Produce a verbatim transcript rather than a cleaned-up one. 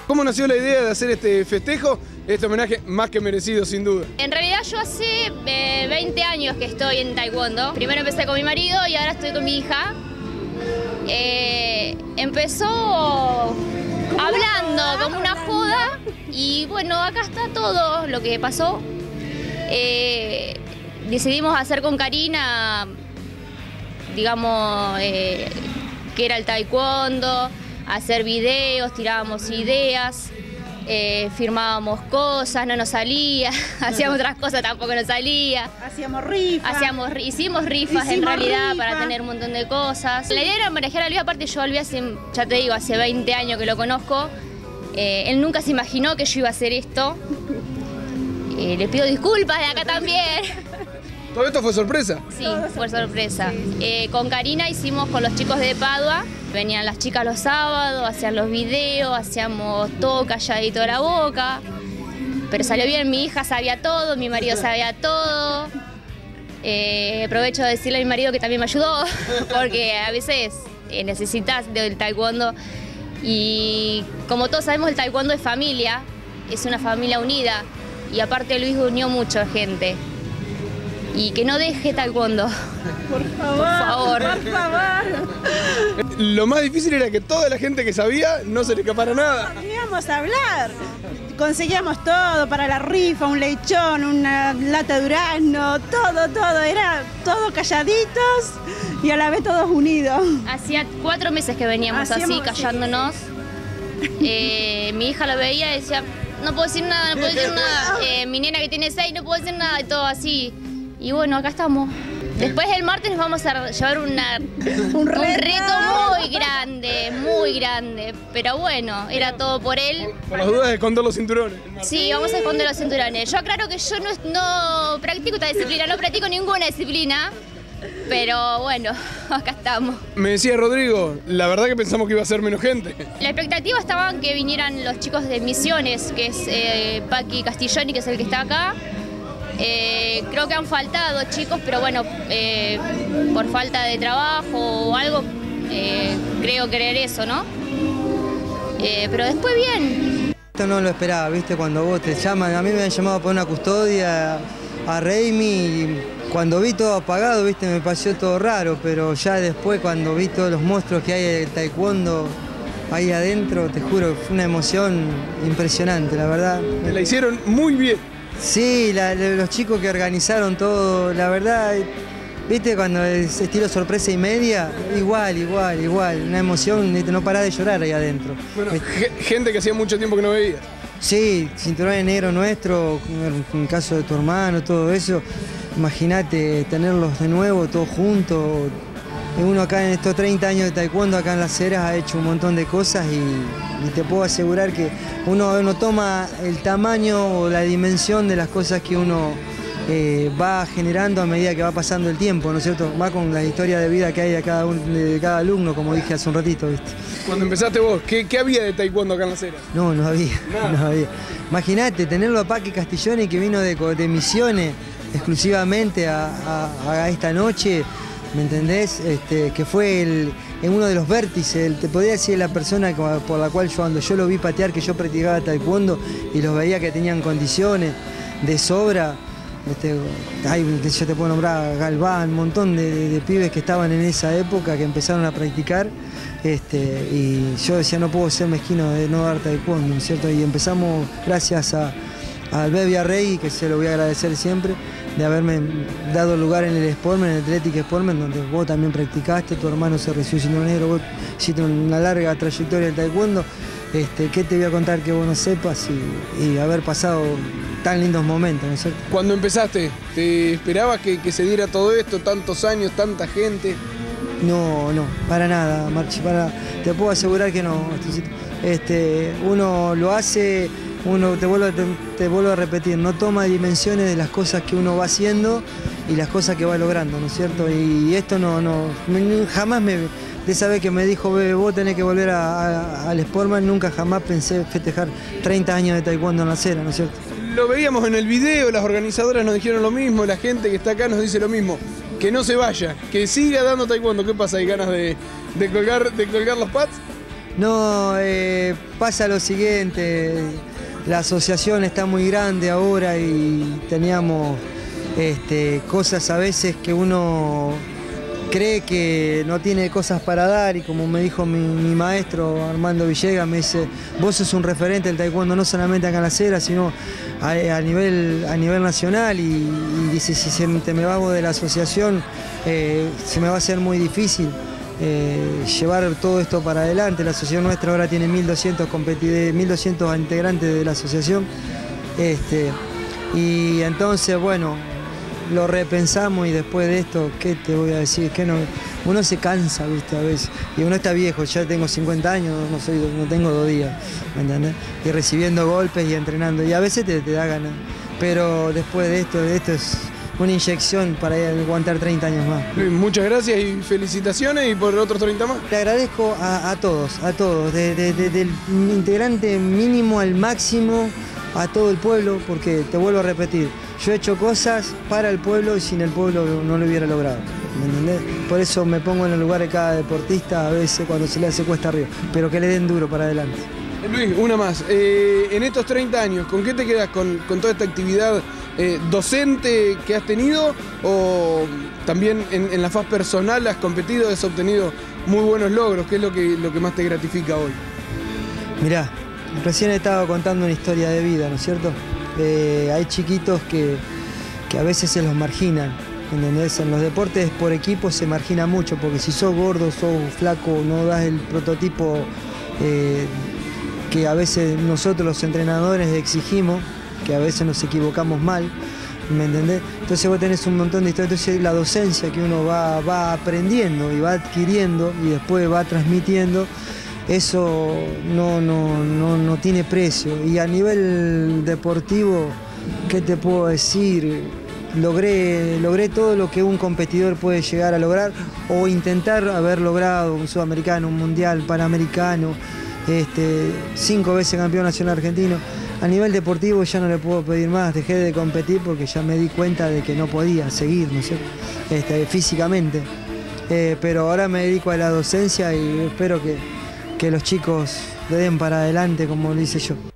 ¿Cómo nació la idea de hacer este festejo? Este homenaje más que merecido, sin duda. En realidad yo hace eh, veinte años que estoy en taekwondo. Primero empecé con mi marido y ahora estoy con mi hija. Eh, empezó hablando como una joda y bueno, acá está todo lo que pasó. Eh, decidimos hacer con Karina, digamos, eh, que era el taekwondo, hacer videos, tirábamos ideas. Eh, firmábamos cosas, no nos salía, hacíamos otras cosas, tampoco nos salía. Hacíamos rifas. Hacíamos, hicimos rifas hicimos en realidad rifa. Para tener un montón de cosas. La idea era manejar a Luis, aparte yo a Luis hace, ya te digo, hace veinte años que lo conozco. Eh, él nunca se imaginó que yo iba a hacer esto. Eh, le pido disculpas de acá también. ¿Todo esto fue sorpresa? Sí, fue sorpresa. Eh, con Karina hicimos con los chicos de Padua. Venían las chicas los sábados, hacían los videos, hacíamos todo calladito de la boca. Pero salió bien, mi hija sabía todo, mi marido sabía todo. Eh, aprovecho de decirle a mi marido que también me ayudó, porque a veces eh, necesitas del taekwondo. Y como todos sabemos, el taekwondo es familia, es una familia unida. Y aparte Luis unió mucha gente. Y que no deje taekwondo. Por favor, por favor. Por favor. Lo más difícil era que toda la gente que sabía no se le escapara nada. No, íbamos a hablar. Conseguíamos todo para la rifa, un lechón, una lata de durazno, todo, todo. Era todo calladitos y a la vez todos unidos. Hacía cuatro meses que veníamos Hacíamos, así, callándonos. Sí. Eh, mi hija lo veía y decía, no puedo decir nada, no puedo decir nada. Eh, mi nena que tiene seis, no puedo decir nada y todo así. Y bueno, acá estamos. Después el martes nos vamos a llevar una, un, reto. un reto muy grande, muy grande. Pero bueno, era todo por él. Por las dudas de esconder los cinturones. Sí, vamos a esconder los cinturones. Yo aclaro que yo no, no practico esta disciplina, no practico ninguna disciplina. Pero bueno, acá estamos. Me decía Rodrigo, la verdad que pensamos que iba a ser menos gente. La expectativa estaba en que vinieran los chicos de Misiones, que es eh, Paqui Castiglioni, que es el que está acá. Eh, creo que han faltado chicos, pero bueno, eh, por falta de trabajo o algo, eh, creo creer eso, ¿no? Eh, pero después bien. Esto no lo esperaba, ¿viste? Cuando vos te llaman, a mí me han llamado por una custodia a Reimi y cuando vi todo apagado, ¿viste? Me pareció todo raro, pero ya después cuando vi todos los monstruos que hay del taekwondo ahí adentro, te juro, fue una emoción impresionante, la verdad. Me la hicieron muy bien. Sí, la, los chicos que organizaron todo, la verdad, viste, cuando es estilo sorpresa y media, igual, igual, igual, una emoción, no parás de llorar ahí adentro. Bueno, gente que hacía mucho tiempo que no veías. Sí, cinturón negro nuestro, en el caso de tu hermano, todo eso, imagínate tenerlos de nuevo, todos juntos. Uno acá en estos treinta años de taekwondo, acá en Las Heras, ha hecho un montón de cosas y, y te puedo asegurar que uno, uno toma el tamaño o la dimensión de las cosas que uno eh, va generando a medida que va pasando el tiempo, ¿no es cierto? Va con la historia de vida que hay de cada, un, de cada alumno, como dije hace un ratito, ¿viste? Cuando empezaste vos, ¿qué, qué había de taekwondo acá en Las Heras? No, no había, no, no había. Imagínate, tenerlo a Paqui Castiglioni que vino de, de Misiones exclusivamente a, a, a esta noche. ¿Me entendés? Este, que fue el, en uno de los vértices, el, te podría decir la persona por la cual yo cuando yo lo vi patear, que yo practicaba taekwondo y los veía que tenían condiciones de sobra. Este, hay, yo te puedo nombrar a Galván, un montón de, de, de pibes que estaban en esa época, que empezaron a practicar. Este, y yo decía, no puedo ser mezquino de no dar taekwondo, ¿no es cierto? Y empezamos gracias a, al Bebi Arregui, que se lo voy a agradecer siempre, de haberme dado lugar en el Sportman, en el Athletic Sportman, donde vos también practicaste, tu hermano se recibió cinturón negro, vos hiciste una larga trayectoria del taekwondo. Este, ¿qué te voy a contar que vos no sepas y, y haber pasado tan lindos momentos, ¿no es cierto? Cuando empezaste, ¿te esperabas que, que se diera todo esto, tantos años, tanta gente? No, no, para nada, Marchi, para, te puedo asegurar que no. Este, uno lo hace... Uno, te vuelvo, te, te vuelvo a repetir, no toma dimensiones de las cosas que uno va haciendo y las cosas que va logrando, ¿no es cierto? Y esto no, no, jamás me, de esa vez que me dijo, vos tenés que volver a, a, al Sportman, nunca jamás pensé festejar treinta años de taekwondo en La Heras, ¿no es cierto? Lo veíamos en el video, las organizadoras nos dijeron lo mismo, la gente que está acá nos dice lo mismo, que no se vaya, que siga dando taekwondo. ¿Qué pasa? ¿Hay ganas de, de, colgar, de colgar los pads? No, eh, pasa lo siguiente, la asociación está muy grande ahora y teníamos este, cosas a veces que uno cree que no tiene cosas para dar y como me dijo mi, mi maestro Armando Villegas, me dice, vos sos un referente del taekwondo no solamente acá en Las Heras, sino a, a, nivel, a nivel nacional y, y dice, si se, te me vas vos de la asociación, eh, se me va a hacer muy difícil eh, llevar todo esto para adelante. La asociación nuestra ahora tiene mil doscientos integrantes de la asociación este, y entonces, bueno, lo repensamos y después de esto, ¿qué te voy a decir? Que no, uno se cansa, ¿viste? A veces. Y uno está viejo, ya tengo cincuenta años, no, soy, no tengo dos días, ¿me entendés? Y recibiendo golpes y entrenando. Y a veces te, te da ganas. Pero después de esto, de esto es una inyección para aguantar treinta años más. Luis, muchas gracias y felicitaciones y por otros treinta más. Le agradezco a, a todos, a todos, de, de, de, del integrante mínimo al máximo, a todo el pueblo, porque te vuelvo a repetir, yo he hecho cosas para el pueblo y sin el pueblo no lo hubiera logrado, ¿me entendés? Por eso me pongo en el lugar de cada deportista a veces cuando se le hace cuesta arriba, pero que le den duro para adelante. Luis, una más. Eh, en estos treinta años, ¿con qué te quedas con, con toda esta actividad eh, docente que has tenido? ¿O también en, en la faz personal has competido, has obtenido muy buenos logros? ¿Qué es lo que, lo que más te gratifica hoy? Mirá, recién he estado contando una historia de vida, ¿no es cierto? Eh, hay chiquitos que, que a veces se los marginan, ¿entendés? En los deportes por equipo se margina mucho, porque si sos gordo, sos flaco, no das el prototipo eh, que a veces nosotros los entrenadores exigimos, que a veces nos equivocamos mal, ¿me entendés? Entonces vos tenés un montón de historias, entonces la docencia que uno va, va aprendiendo y va adquiriendo y después va transmitiendo, eso no, no, no, no tiene precio. Y a nivel deportivo, ¿qué te puedo decir? Logré, logré todo lo que un competidor puede llegar a lograr o intentar haber logrado, un sudamericano, un mundial, panamericano, este, cinco veces campeón nacional argentino. A nivel deportivo ya no le puedo pedir más, dejé de competir porque ya me di cuenta de que no podía seguir, ¿no es cierto? Este, físicamente. Eh, pero ahora me dedico a la docencia y espero que que los chicos le den para adelante como lo hice yo.